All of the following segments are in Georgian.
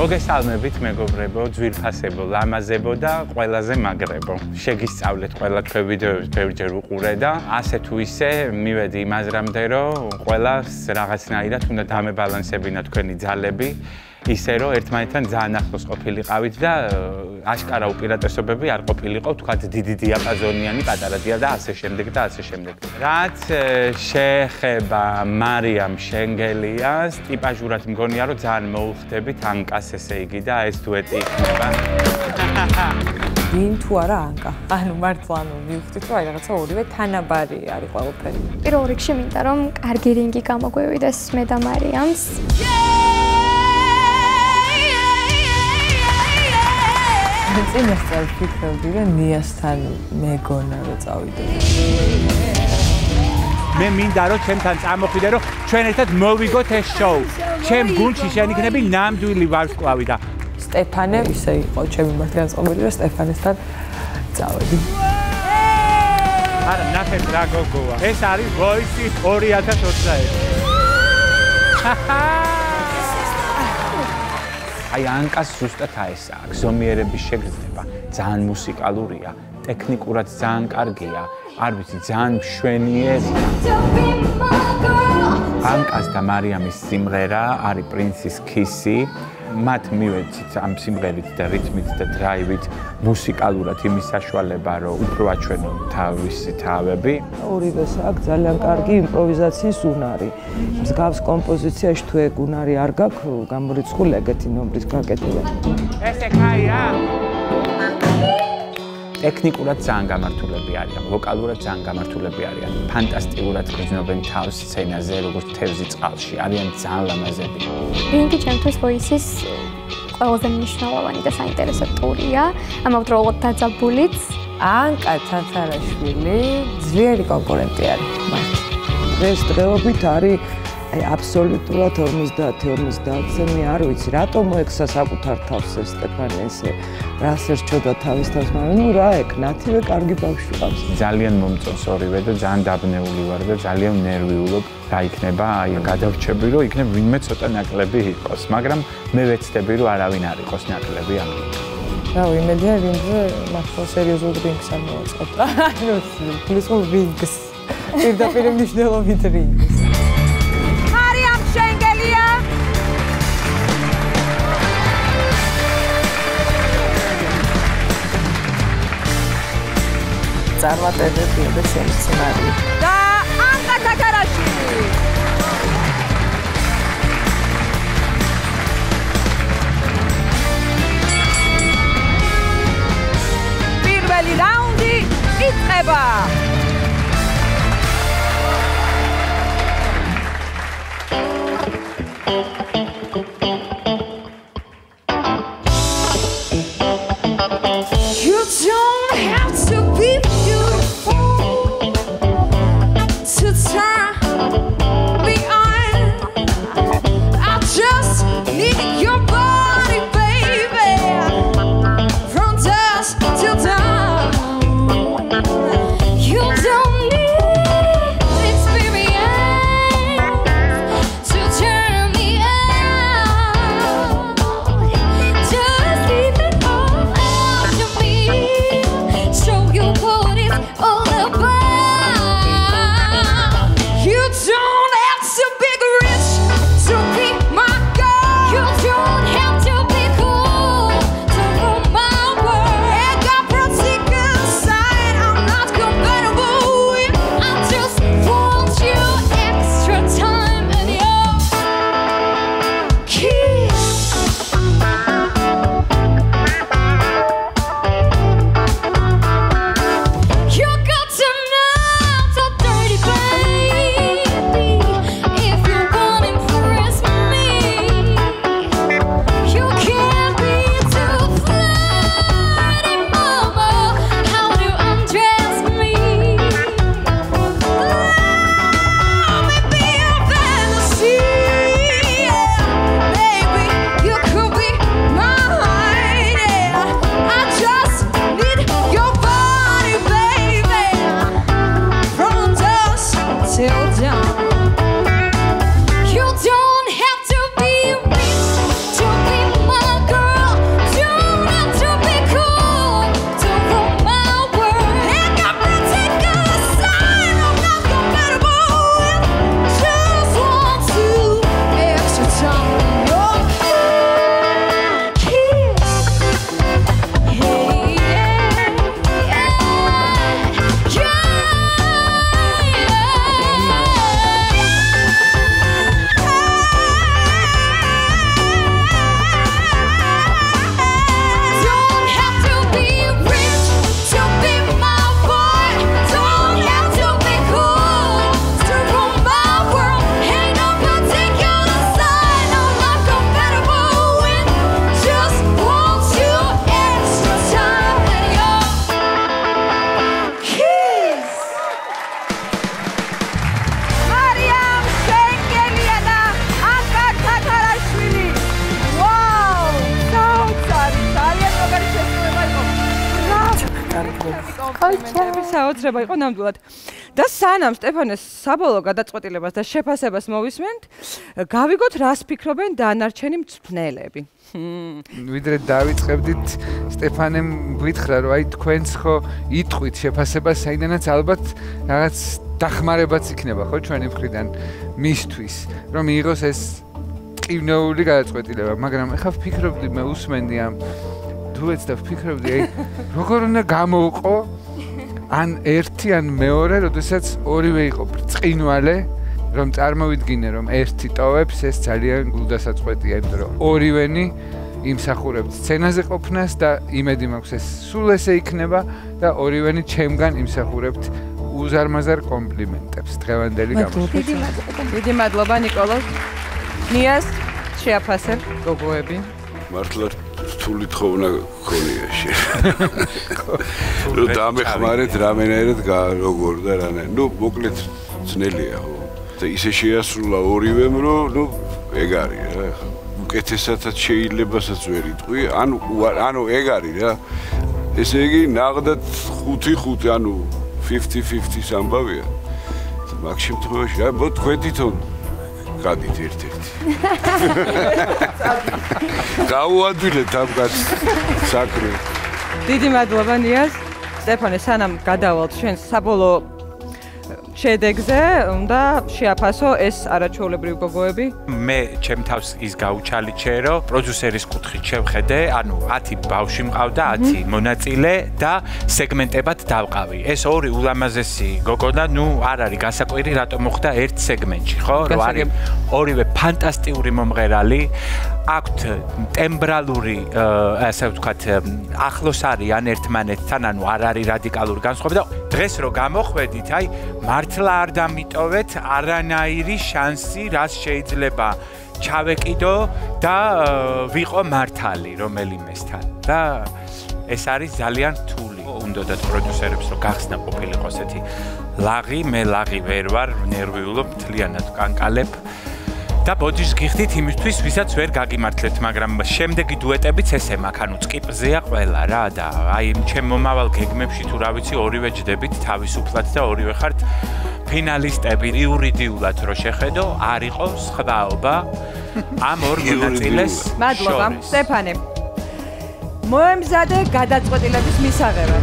მოგესალმებით მეგობრებო, ძვირფასებო, ლამაზებო და ყველაზე მაგრებო. შეგისწავლეთ ყველა თქვენ ვიდეოებს ბევრჯერ უყურე და ასე თუ ისე მივედი იმ აზრამდე, რომ ყველას რაღაცნაირად უნდა დამებალანსებინა თქვენი ძალები, ისე რომ ერთმანეთთან ძალიან ახლოს ყოფილიყავით და აშკარა უპირატესობები არ ყოფილიყო, თქვათ დიდი დიაპაზონიანი, პატარა დია და ასე შემდეგ და ასე შემდეგ. რაც შეეხება მარიამ შენგელიას, ტიპაჟურად მგონია რომ ძალიან მოუხდებით ანკას ესე იგი და ეს დუეტი იქნება. ვინ თუ არა ანკა? ანუ მართლა მივხვდით რომ აი რაღაცა ორივე თანაბარი არის ყველაფერი. პირველ რიგში მინდა რომ კარგი რინგი გამოგვევიდეს მე და მარიამს. წინასწარ ვფიქრობდი რომ ნიასთან მეგონა რომ წავიდე. მე მინდა რომ ჩემთან წამოხვიდე რომ ჩვენ ერთად მოვიგოთ ეს შოუ. ჩემ გუნდში შენ იქნები ნამდვილი ვარსკვლავი და სტეფანე ისე იყო ჩემი მართლიანწყობილი რომ სტეფანესთან წავედი. არა, ნახეთ რა გოგოა. ეს არის Voice 2021. აი ანკას ზუსტად აესაა, გზომიერების შეგრძნება, ძალიან მუსიკალურია, ტექნიკურად ძალიან კარგია, არ ვიცი, ძალიან მშვენიერია. ანკას და მარიამის სიმღერა არის პრინცის ქისი. მათ მივეცით ამ სიმღერით და რიტმით და დრაივით მუსიკალურად იმის საშუალება, რომ უფრო აჩვენონ თავისი თავები. ორივეს აქვს ძალიან კარგი იმპროვიზაციის უნარი. მსგავს კომპოზიციაში თუ ეგ უნარი არ გაქვს, გამორიცხული ეგეთი ნომრის გაკეთება. ესე კაია. ტექნიკურად ძალიან გამართულები არიან, ვოკალურად ძალიან გამართულები არიან. ფანტასტიკურად გრძნობენ თავს სცენაზე, როგორც თევზი წყალში, არიან ძალიან ლამაზები. რინგი ჩემთვის Voice-ის ყველაზე მნიშვნელოვანი და საინტერესო ტურია, ამავდროულად დაძაბულიც. ანკა თათარაშვილი ძლიერი კონკურენტი არის მათ. დღეს დღეობით არის აი აბსოლუტურად 50-50-ზე მე არ ვიცი რატომ მოექცა საკუთარ თავს ეს სტეფანე ესე რას ერჩოდა თავის თავს, მაგრამ ნუ რა ეგ ნათივე კარგი ბავშვი ყავს. ძალიან მომწონს ორივე და ძალიან დაბნეული ვარ და ძალიან ნერვიულობ რა იქნება, აი გადავრჩები რომ იქნებ ვინმე ცოტა ნაკლები იყოს, მაგრამ მე ვეცდები რომ არავინ არ იყოს ნაკლები ამით. რა ვიმედია რინგზე მართლა სერიოზულ რინგს არ მოვაწყობ. ანუ გულისხმობ რინგს. პირდაპირ მნიშვნელობით რინგს. წარმატებებია და შენი სცენარი. და ანკა თათარაშვილი. პირველი რაუნდი იწყება. You don't have to be კომპლიმენტების საოცრება იყო ნამდვილად. და სანამ სტეფანეს საბოლოო გადაწყვეტილებას და შეფასებას მოვისმენთ, გავიგოთ რას ფიქრობენ დანარჩენი მწვრთნელები. ვიდრე დავიწყებდით სტეფანემ გვითხრა რომ აი თქვენც ხო იტყვით შეფასებას საიდანაც ალბათ რაღაც დახმარებაც იქნება ხო ჩვენი მხრიდან მისთვის რომ მიიღოს ეს ტკივნეული გადაწყვეტილება მაგრამ ეხლა ვფიქრობდი მე უსმენდი ამ დუეტს და ვფიქრობდი აი როგორ უნდა გამოვყო ან ერთი ან მეორე როდესაც ორივე იყო ბრწყინვალე რომ წარმოვიდგინე რომ ერთი ტოვებს ეს ძალიან გულდასაწყვეტია იმიტომ რომ ორივენი იმსახურებთ სცენაზე ყოფნას და იმედი მაქვს ეს სულ ესე იქნება და ორივენი ჩემგან იმსახურებთ უზარმაზარ კომპლიმენტებს დღევანდელი გამოსვლით. დიდი მადლობა ნიკოლოზ. ნიას შეაფასებ გოგოები. მართლა რთული თხოვნა გქონია შე. რომ დამეხმარეთ რამენაირად როგორ და რანაირად. ნუ მოკლედ ძნელია ხო. და ისე შეასრულა ორივემ რომ ნუ ეგ არის რა. უკეთესადაც შეიძლებასაც ვერ იტყვი. ანუ ეგ არის რა. ესე იგი ნაღდათ 5-5 ანუ 50-50 ამბავია. მაგ შემთხვევაში რა მო თქვენ თვითონ გადით ერთ-ერთი. გაუადვილეთ ამ კაცს საქმე. დიდი მადლობა ნიას. სტეფანე სანამ გადავალთ შენს საბოლოო შედეგზე უნდა შეაფასო ეს არაჩვეულებრივი გოგოები. მე ჩემ თავს ის გაუჩალიჩე რომ პროდიუსერის კუთხით შევხედე, ანუ 10 ბავშვი მყავდა, 10 მონაწილე და სეგმენტებად დავყავი. ეს ორი ულამაზესი გოგონა, ნუ არ არის გასაკვირი რატომ მოხდა ერთ სეგმენტში, ხო? რომ არის ორივე ფანტასტიკური მომღერალი, აქვთ ტემბრალური, ასე ვთქვათ, ახლოს არიან ერთმანეთთან, ანუ არ არის რადიკალური განსხვავება და დღეს რო გამოხვედით, აი მართლა არ დამიტოვეთ არანაირი შანსი, რაც შეიძლება ჩავეკიდო და ვიყო მართალი რომელიმესთან. და ეს არის ძალიან რთული. უნდათ პროდიუსერებს რომ გახსნა ყოფილიყო ესეთი ლაღი, მე ლაღი ვერ ვარ, ნერვიულობ, მთლიანად ვკანკალებ. და ბოდიშს გიხდით იმისთვის, ვისაც ვერ გაგიმართლეთ, მაგრამ შემდეგი დუეტებიც ესე მაქვს, ანუ წკიპზეა ყველა რა და აი ჩემ მომავალ გეგმებში თუ რა ვიცი, ორივე ჯდებით თავისუფლად და ორივე ხართ ფინალისტები. იურიდიულად რო შეხედო, არ იყო სხვაობა ამ ორ მონაწილეს. მადლობა, სტეფანე. მოემზადე გადაწყვეტილების მისაღებად.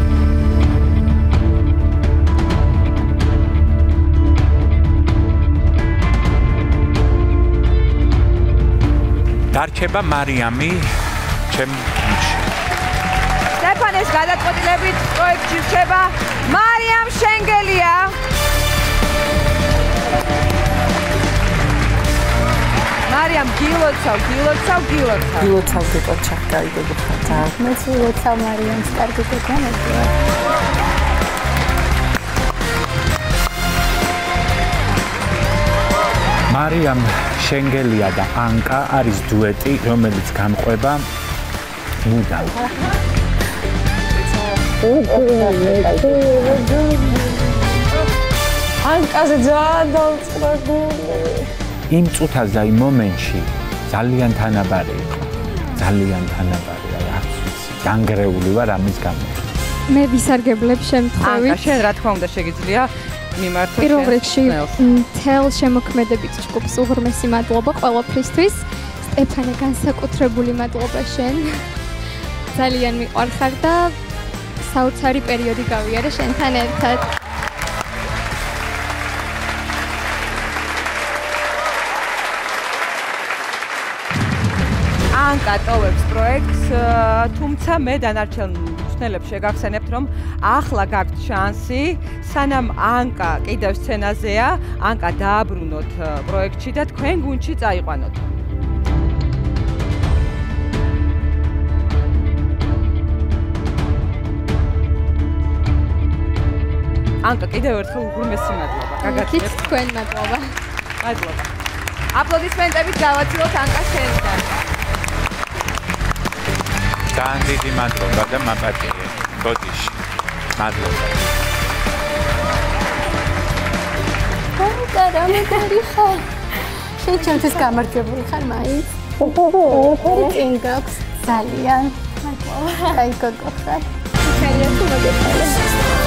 დარჩება მარიამი ჩემ გუნდში. სტეფანეს გადაწყვეტილებით პროექტში რჩება მარიამ შენგელია. მარიამ გილოცავ გიყოთ ჩახკარი გოგოხათა. მეც გილოცავ მარიამს კარგი გოგონებია. მარიამ შენგელია და ანკა არის დუეტი, რომელიც გამყვება მუდამ. ანკაზე ძალიან დავწრებული. იმ წუთას და იმ მომენტში ძალიან თანაბარი იყო. ძალიან თანაბარი, არც ვიცი. განგრეული ვარ ამის გამო. მე ვისარგებლებ შემთხვევით. ანკა, შენ რა თქმა უნდა შეგიძლია მიმართო პირველ რიგში მთელ შემოქმედებით ჯგუფს უღრმესი მადლობა ყველაფრისთვის. სტეფანე, განსაკუთრებული მადლობა შენ. ძალიან მიყვარხარ და საოცარი პერიოდი გავიარე შენთან ერთად. ანკა ტოვებს პროექტს, თუმცა მე დანარჩენ მწვრთნელებს შეგახსენებთ, რომ ახლა გაქვთ შანსი, სანამ ანკა კიდევ სცენაზეა, ანკა დააბრუნოთ პროექტში და თქვენ გუნდში წაიყვანოთ. ანკა, კიდევ ერთხელ უღრმესი მადლობა. გაგაცნობთ თქვენ მადლობა. მადლობა. აპლოდისმენტებით გავაცილოთ ანკა შენთან. ძალიან დიდი მადლობა და მაპატიე. ბოდიში. მადლობა. ანკა, რამეთარი ხარ? შენ ჩემთვის გამარჯვებული ხარ მაინც? წინ გაქვს ძალიან. მადლობა. აი გოგო ხარ. ხარია თუ მოგეწონე.